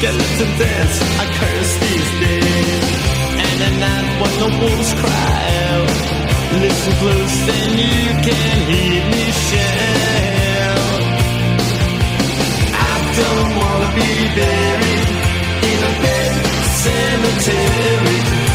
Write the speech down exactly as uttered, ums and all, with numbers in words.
skeleton dance, I curse these days. And at night when the wolves cry out, listen close then you can hear me shout. I don't wanna be buried in a pet cemetery.